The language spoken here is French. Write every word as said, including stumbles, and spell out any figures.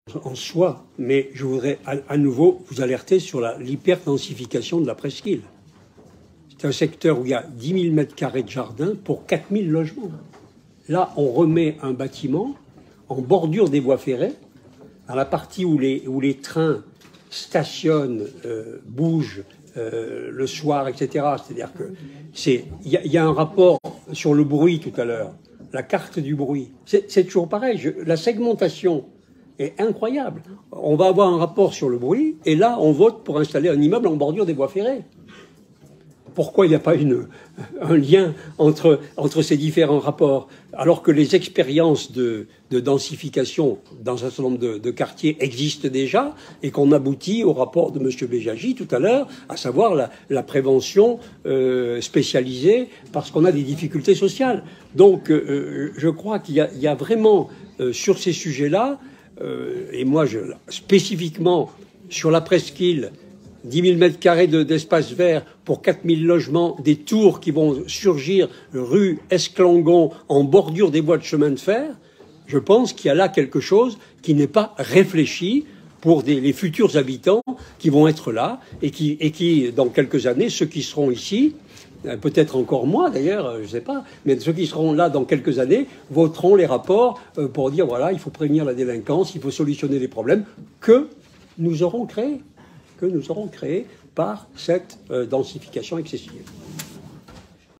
en soi, mais je voudrais à, à nouveau vous alerter sur l'hyperdensification de la presqu'île. C'est un secteur où il y a dix mille mètres carrés de jardin pour quatre mille logements. Là, on remet un bâtiment en bordure des voies ferrées, dans la partie où les, où les trains stationnent, euh, bougent euh, le soir, et cetera. C'est-à-dire que c'est, il y, y a un rapport sur le bruit tout à l'heure, la carte du bruit. C'est toujours pareil. Je, la segmentation est incroyable. On va avoir un rapport sur le bruit, et là, on vote pour installer un immeuble en bordure des voies ferrées. Pourquoi il n'y a pas une, un lien entre, entre ces différents rapports, alors que les expériences de, de densification dans un certain nombre de, de quartiers existent déjà et qu'on aboutit au rapport de M. Béjaji tout à l'heure, à savoir la, la prévention euh, spécialisée parce qu'on a des difficultés sociales. Donc euh, je crois qu'il y, y a vraiment euh, sur ces sujets-là, euh, et moi je, spécifiquement sur la presqu'île, dix mille mètres carrés d'espace de, vert pour quatre mille logements, des tours qui vont surgir rue Esclangon en bordure des voies de chemin de fer, je pense qu'il y a là quelque chose qui n'est pas réfléchi pour des, les futurs habitants qui vont être là et qui, et qui, dans quelques années, ceux qui seront ici, peut-être encore moi d'ailleurs, je ne sais pas, mais ceux qui seront là dans quelques années voteront les rapports pour dire voilà, il faut prévenir la délinquance, il faut solutionner les problèmes que nous aurons créés. que nous aurons créé par cette euh, densification excessive.